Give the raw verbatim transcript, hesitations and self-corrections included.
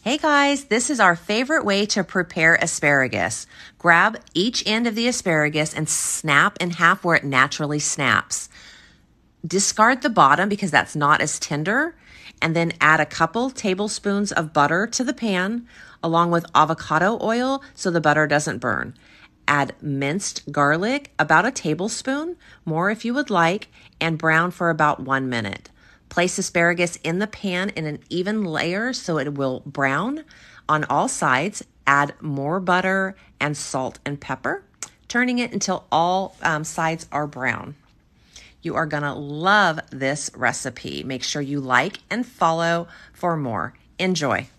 Hey guys, this is our favorite way to prepare asparagus. Grab each end of the asparagus and snap in half where it naturally snaps. Discard the bottom because that's not as tender, and then add a couple tablespoons of butter to the pan along with avocado oil so the butter doesn't burn. Add minced garlic, about a tablespoon, more if you would like, and brown for about one minute. Place asparagus in the pan in an even layer so it will brown on all sides. Add more butter and salt and pepper, turning it until all um, sides are brown. You are gonna love this recipe. Make sure you like and follow for more. Enjoy.